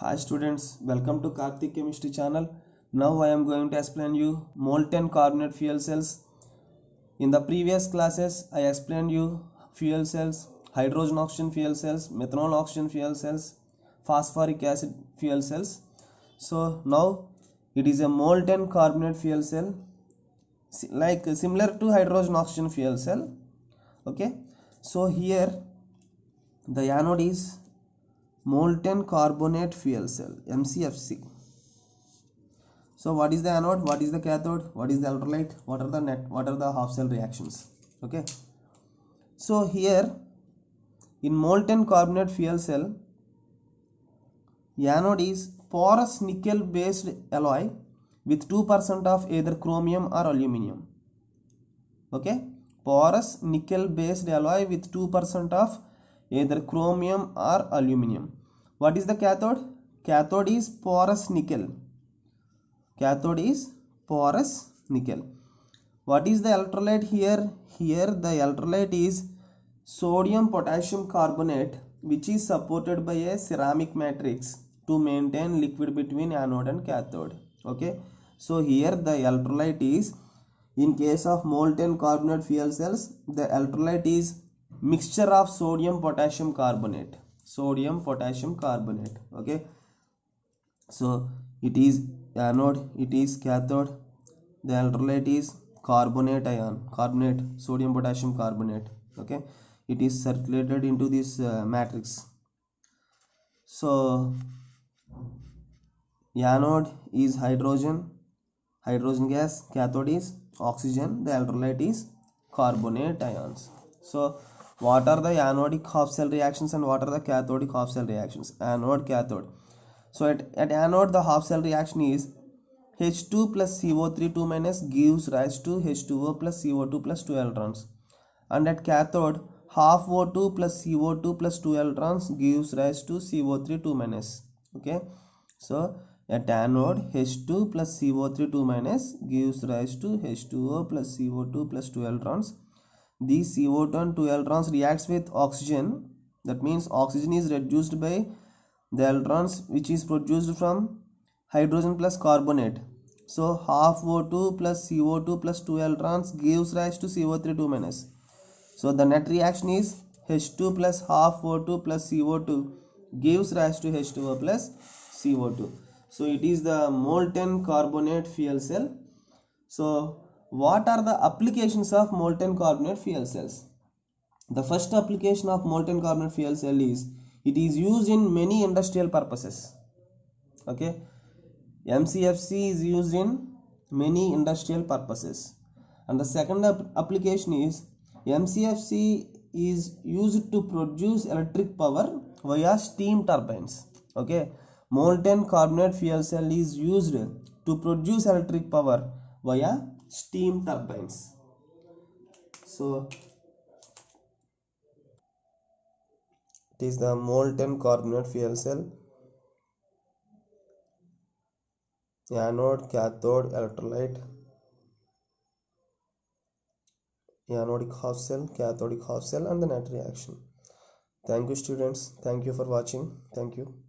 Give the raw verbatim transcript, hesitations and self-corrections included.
Hi students, welcome to Karthik Chemistry channel. Now I am going to explain you molten carbonate fuel cells. In the previous classes I explained you fuel cells, hydrogen oxygen fuel cells, methanol oxygen fuel cells, phosphoric acid fuel cells. So now it is a molten carbonate fuel cell, like similar to hydrogen oxygen fuel cell. Okay, so here the anode is molten carbonate fuel cell, M C F C. So what is the anode, what is the cathode, what is the electrolyte, what are the net, what are the half cell reactions? Okay, so here in molten carbonate fuel cell, anode is porous nickel based alloy with two percent of either chromium or aluminum. Okay, porous nickel based alloy with two percent of either chromium or aluminum. What is the cathode? Cathode is porous nickel. Cathode is porous nickel. What is the electrolyte here? Here the electrolyte is sodium potassium carbonate, which is supported by a ceramic matrix to maintain liquid between anode and cathode. Okay, so here the electrolyte is, in case of molten carbonate fuel cells, the electrolyte is mixture of sodium potassium carbonate. Sodium potassium carbonate. Okay, so it is anode, it is cathode, the electrolyte is carbonate ion, carbonate, sodium potassium carbonate. Okay, it is circulated into this uh, matrix. So anode is hydrogen, hydrogen gas, cathode is oxygen, the electrolyte is carbonate ions. So what are the anodic half cell reactions and what are the cathodic half cell reactions? Anode, cathode. So at, at anode the half cell reaction is H two plus C O three two minus gives rise to H two O plus C O two plus two electrons, and at cathode half O two plus C O two plus two electrons gives rise to C O three two minus. Okay, so at anode H two plus C O three two minus gives rise to H two O plus C O two plus two electrons. These C O two and two electrons reacts with oxygen. That means oxygen is reduced by the electrons which is produced from hydrogen plus carbonate. So half O two plus C O two plus two electrons gives rise to C O three two minus. So the net reaction is H two plus half O two plus C O two gives rise to H two O plus C O two. So it is the molten carbonate fuel cell. So what are the applications of molten carbonate fuel cells? The first application of molten carbonate fuel cell is it is used in many industrial purposes. Okay, M C F C is used in many industrial purposes. And the second application is M C F C is used to produce electric power via steam turbines. Okay, molten carbonate fuel cell is used to produce electric power via steam turbines. So it is the molten carbonate fuel cell. Anode, cathode, electrolyte, anodic half cell, cathodic half cell, and the net reaction. Thank you students. Thank you for watching. Thank you.